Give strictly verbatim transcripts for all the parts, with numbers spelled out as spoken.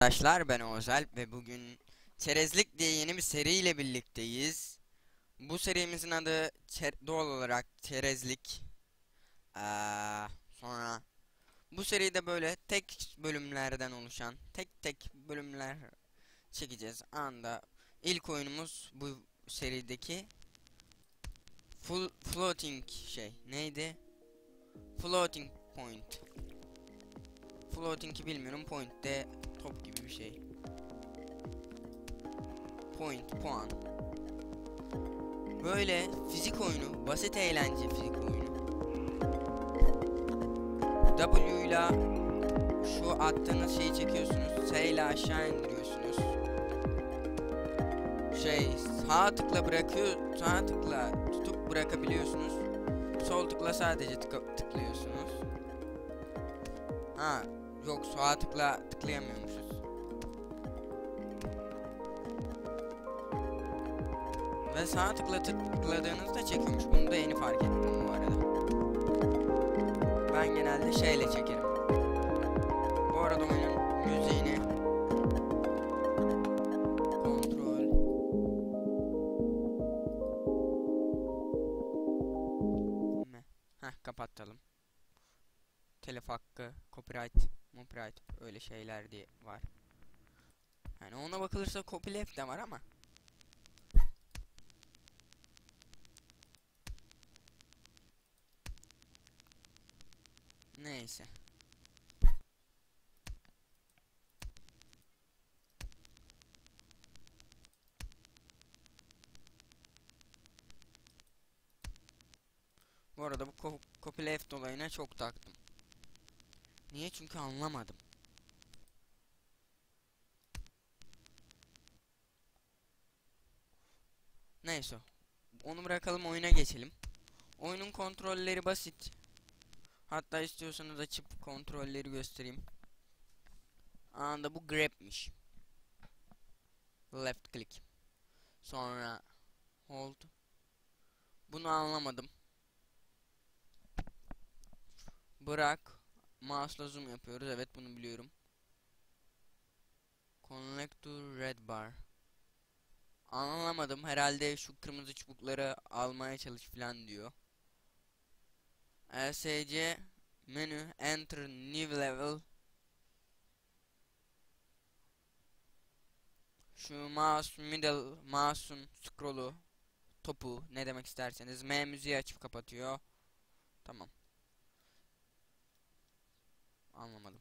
Arkadaşlar ben Özel ve bugün Çerezlik diye yeni bir seriyle birlikteyiz. Bu serimizin adı çe- doğal olarak Çerezlik. Aa, sonra bu seride böyle tek bölümlerden oluşan tek tek bölümler çekeceğiz. Anda ilk oyunumuz bu serideki full floating şey neydi? Floating point. Floating'i bilmiyorum. Point de top gibi bir şey. Point puan. Böyle fizik oyunu, basit eğlence fizik oyunu. W ile şu attığınız şeyi çekiyorsunuz. S ile aşağı indiriyorsunuz. Şey, sağ tıkla bırakıyor, sağ tıkla tutup bırakabiliyorsunuz. Sol tıkla sadece tık tıklıyorsunuz. Ha, yok sağ tıkla tıklayamıyormuşuz. Ve sağ tıkla tıkladığınızda çekiyormuş. Bunu da yeni fark ettim bu arada. Ben genelde şeyle çekerim. Bu arada oyunun müziğini kontrol me. Heh, kapatalım. Telif hakkı, copyright, copyright öyle şeyler diye var. Yani ona bakılırsa copyleft de var ama. Neyse. Bu arada bu co copyleft olayına çok taktım. Niye? Çünkü anlamadım. Neyse. Onu bırakalım, oyuna geçelim. Oyunun kontrolleri basit. Hatta istiyorsanız açıp kontrolleri göstereyim. Anda bu grab'miş. Left click. Sonra hold. Bunu anlamadım. Bırak. Mouse'la zoom yapıyoruz. Evet, bunu biliyorum. Connect to red bar. Anlamadım. Herhalde şu kırmızı çubukları almaya çalış falan diyor. L S C menü enter new level. Şu mouse middle mouse'un scroll'u topu ne demek isterseniz M müziği açıp kapatıyor. Tamam. Anlamadım.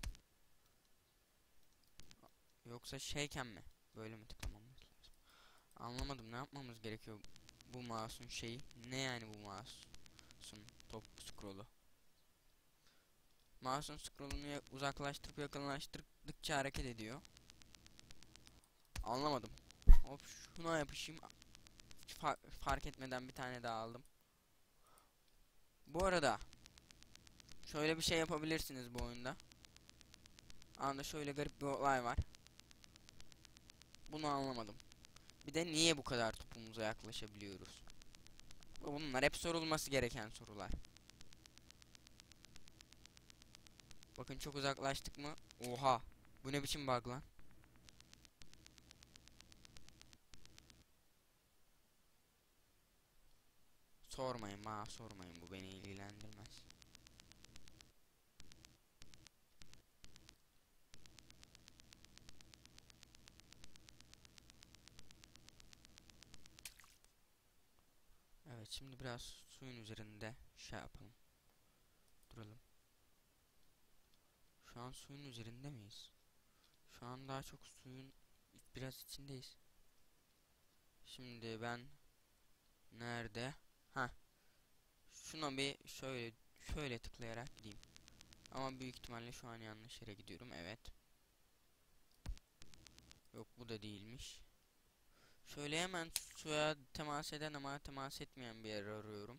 Yoksa şeyken mi? Böyle mi tıklamamız lazım? Anlamadım. Ne yapmamız gerekiyor? Bu mouse'un şeyi. Ne yani bu mouse'un top scroll'u? Mouse'un scroll'unu uzaklaştırıp yakınlaştırdıkça hareket ediyor. Anlamadım. Hop, şuna yapışayım. Fa fark etmeden bir tane daha aldım. Bu arada şöyle bir şey yapabilirsiniz bu oyunda. Anda şöyle garip bir olay var. Bunu anlamadım. Bir de niye bu kadar topumuza yaklaşabiliyoruz? Bunlar hep sorulması gereken sorular. Bakın, çok uzaklaştık mı? Oha! Bu ne biçim bug lan? Sormayın bana, sormayın, bu beni ilgilendirmez. Evet, şimdi biraz suyun üzerinde şey yapalım. Duralım. Şu an suyun üzerinde miyiz? Şu an daha çok suyun biraz içindeyiz. Şimdi ben nerede? Ha, şuna bir şöyle şöyle tıklayarak gideyim. Ama büyük ihtimalle şu an yanlış yere gidiyorum. Evet. Yok, bu da değilmiş. Şöyle hemen suya temas eden ama temas etmeyen bir yer arıyorum.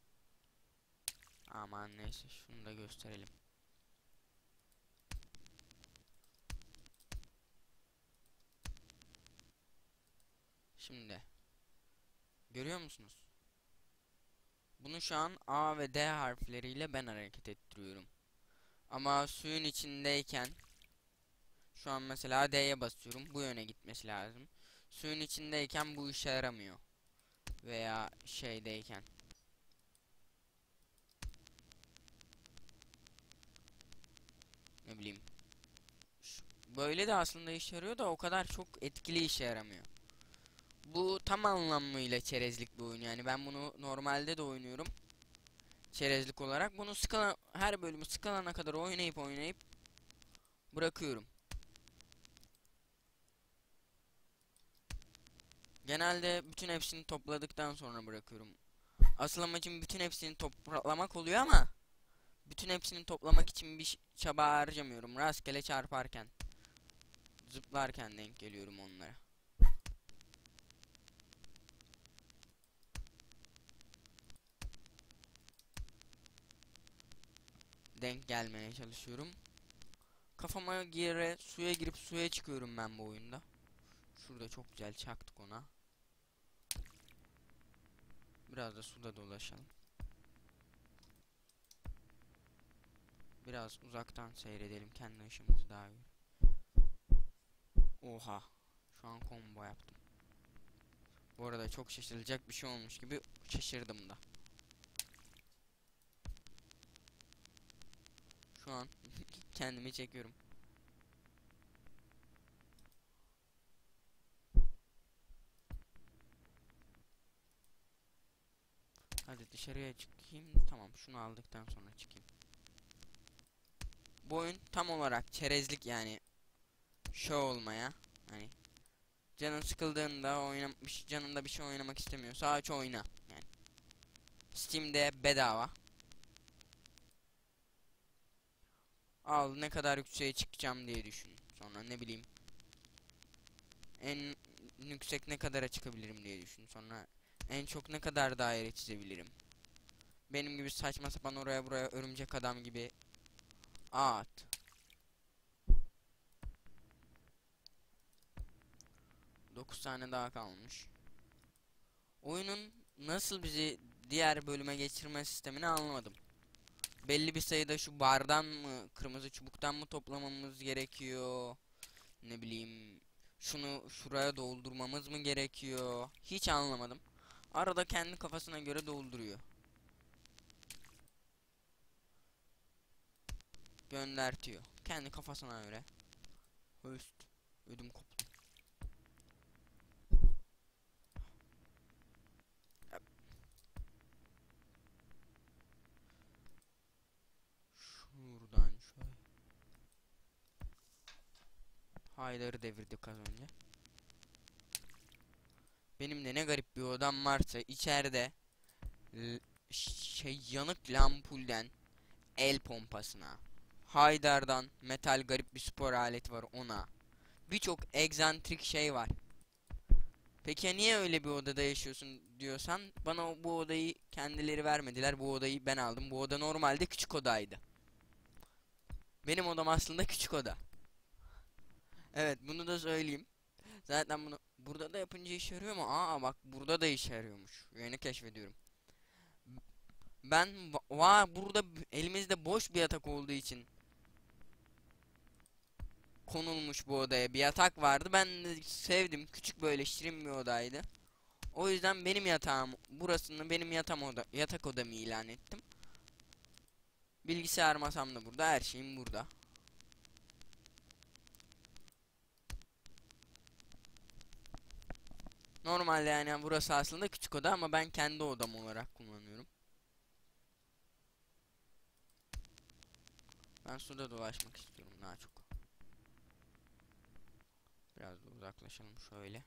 Aman neyse, şunu da gösterelim. Şimdi görüyor musunuz? Bunu şu an A ve D harfleriyle ben hareket ettiriyorum. Ama suyun içindeyken Şu an mesela D'ye basıyorum. Bu yöne gitmesi lazım. Suyun içindeyken bu işe yaramıyor. Veya şeydeyken. Ne bileyim. Ş- Böyle de aslında işe yarıyor da o kadar çok etkili işe yaramıyor. Bu tam anlamıyla çerezlik bir oyun. Yani ben bunu normalde de oynuyorum. Çerezlik olarak. Bunu skala, her bölümü skalana kadar oynayıp oynayıp bırakıyorum. Genelde bütün hepsini topladıktan sonra bırakıyorum. Asıl amacım bütün hepsini toplamak oluyor ama bütün hepsini toplamak için bir ş- çaba harcamıyorum. Rastgele çarparken, zıplarken denk geliyorum onlara. Denk gelmeye çalışıyorum. Kafama göre suya girip suya çıkıyorum ben bu oyunda. Şurada çok güzel çaktık ona. Biraz da suda dolaşalım. Biraz uzaktan seyredelim, kendi ışığımızı daha iyi. Oha. Şu an combo yaptım. Bu arada çok şaşırılacak bir şey olmuş gibi şaşırdım da. Şu an kendimi çekiyorum. Hadi dışarıya çıkayım. Tamam, şunu aldıktan sonra çıkayım. Bu oyun tam olarak çerezlik, yani show olmaya. Hani canın sıkıldığında oynam canında bir şey oynamak istemiyorsa aç oyna. Yani Steam'de bedava. Al, ne kadar yükseğe çıkacağım diye düşün. Sonra ne bileyim, en yüksek ne kadara çıkabilirim diye düşün. Sonra en çok ne kadar daire çizebilirim. Benim gibi saçma sapan oraya buraya örümcek adam gibi at. dokuz tane daha kalmış. Oyunun nasıl bizi diğer bölüme geçirme sistemini anlamadım. Belli bir sayıda şu bardan mı, kırmızı çubuktan mı toplamamız gerekiyor? Ne bileyim, şunu şuraya doldurmamız mı gerekiyor? Hiç anlamadım. Arada kendi kafasına göre dolduruyor. Göndertiyor. Kendi kafasına göre. Höst. Ödüm koptu. Şuradan şöyle. Haydar'ı devirdik az önce. Benim de ne garip bir odam varsa içeride şey, yanık lampulden el pompasına, Haydar'dan metal garip bir spor aleti var ona. Birçok egzantrik şey var. Peki ya niye öyle bir odada yaşıyorsun diyorsan, bana bu odayı kendileri vermediler. Bu odayı ben aldım. Bu oda normalde küçük odaydı. Benim odam aslında küçük oda. Evet, bunu da söyleyeyim. Zaten bunu burada da yapınca işe yarıyor mu? Aa bak, burada da işe yarıyormuş. Yeni keşfediyorum. Ben va va- burada elimizde boş bir yatak olduğu için konulmuş bu odaya. Bir yatak vardı. Ben de sevdim. Küçük böyle şirin bir odaydı. O yüzden benim yatağım burasını benim yatam oda yatak odamı ilan ettim. Bilgisayar masam da burada. Her şeyim burada. Normalde yani burası aslında küçük oda ama ben kendi odam olarak kullanıyorum. Ben suda dolaşmak istiyorum daha çok. Biraz da uzaklaşalım şöyle.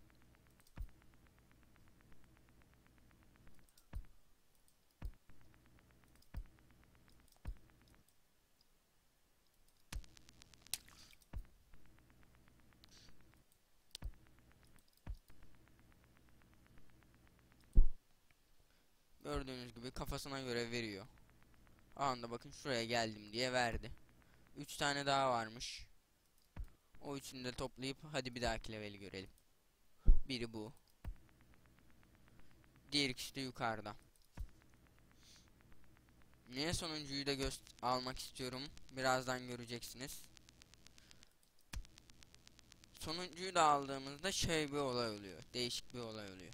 Gördüğünüz gibi kafasına göre veriyor. Anda bakın, şuraya geldim diye verdi. Üç tane daha varmış. O üçünü de toplayıp hadi bir dahaki leveli görelim. Biri bu. Diğer ikisi de yukarıda. Niye sonuncuyu da göz almak istiyorum? Birazdan göreceksiniz. Sonuncuyu da aldığımızda şey bir olay oluyor. Değişik bir olay oluyor.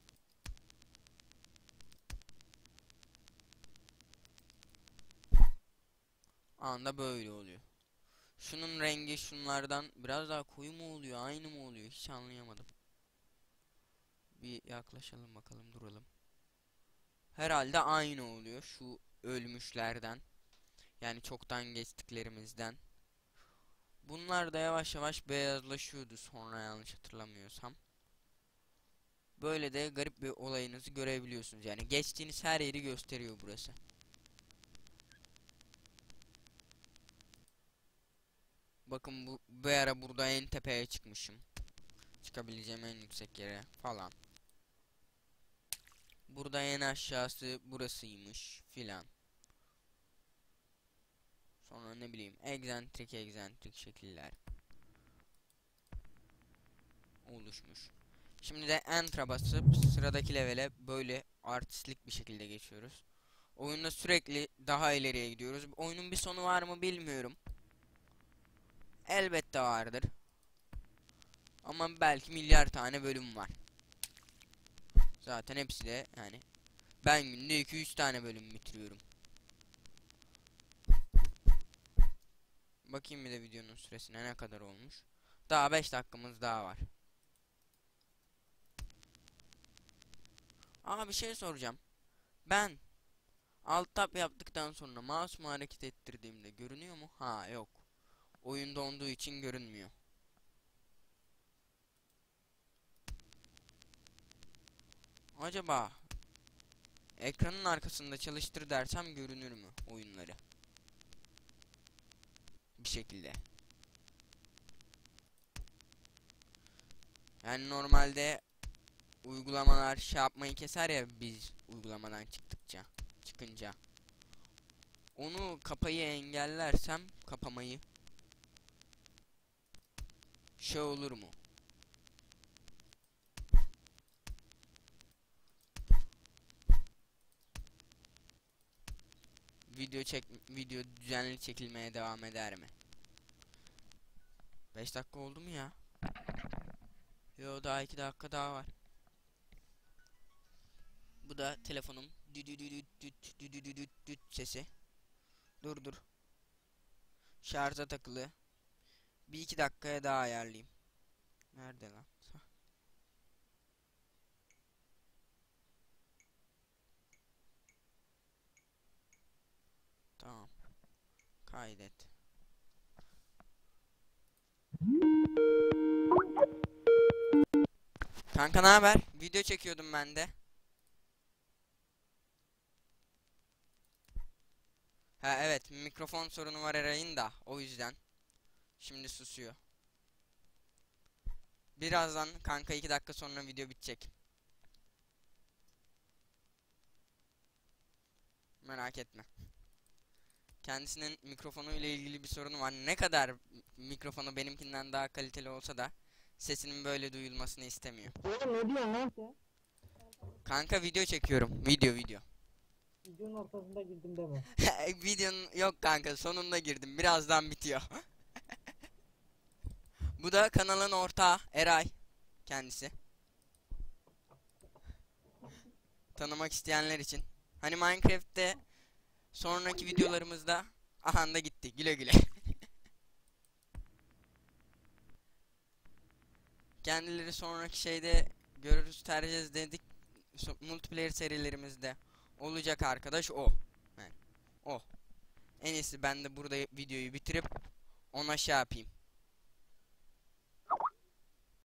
Anda böyle oluyor. Şunun rengi şunlardan biraz daha koyu mu oluyor, aynı mı oluyor? Hiç anlayamadım. Bir yaklaşalım bakalım, duralım. Herhalde aynı oluyor şu ölmüşlerden. Yani çoktan geçtiklerimizden. Bunlar da yavaş yavaş beyazlaşıyordu sonra, yanlış hatırlamıyorsam. Böyle de garip bir olayınızı görebiliyorsunuz. Yani geçtiğiniz her yeri gösteriyor burası. Bakın bu, bu ara burada en tepeye çıkmışım. Çıkabileceğim en yüksek yere falan. Burada en aşağısı burasıymış filan. Sonra ne bileyim egzantrik egzantrik şekiller oluşmuş. Şimdi de enter'a basıp sıradaki levele böyle artistlik bir şekilde geçiyoruz. Oyunda sürekli daha ileriye gidiyoruz. Oyunun bir sonu var mı bilmiyorum. Elbette vardır. Ama belki milyar tane bölüm var. Zaten hepsi de yani ben günde iki üç tane bölüm bitiriyorum. Bakayım bir de videonun süresine ne kadar olmuş. Daha beş dakikamız daha var. Aa, bir şey soracağım. Ben alt tab yaptıktan sonra mouse'umu hareket ettirdiğimde görünüyor mu? Ha, yok. Oyun donduğu için görünmüyor. Acaba ekranın arkasında çalıştır dersem görünür mü oyunları? Bir şekilde. Yani normalde uygulamalar şey yapmayı keser ya biz uygulamadan çıktıkça, çıkınca. Onu kapayı engellersem, kapamayı, şey olur mu? Video çek video düzenli çekilmeye devam eder mi? beş dakika oldu mu ya? Yo, daha iki dakika daha var. Bu da telefonum düt sesi. Dur dur. Şarja takılı. Bir iki dakikaya daha ayarlayayım. Nerede lan? Tamam. Kaydet. Kanka ne haber? Video çekiyordum ben de. Ha evet, mikrofon sorunu var Eray'ın da o yüzden. Şimdi susuyor. Birazdan kanka iki dakika sonra video bitecek. Merak etme. Kendisinin mikrofonu ile ilgili bir sorunu var. Ne kadar mikrofonu benimkinden daha kaliteli olsa da sesinin böyle duyulmasını istemiyor. Oğlum ne diyorsun lan sen? Kanka video çekiyorum. Video video. Videonun ortasında girdim deme. Videonun yok kanka, sonunda girdim. Birazdan bitiyor. Bu da kanalın ortağı Eray. Kendisi. Tanımak isteyenler için. Hani Minecraft'te sonraki videolarımızda aha da gitti. Güle güle. Kendileri sonraki şeyde görürüz, tercih dedik. So multiplayer serilerimizde olacak arkadaş o. Yani o. En iyisi ben de burada videoyu bitirip ona şey yapayım.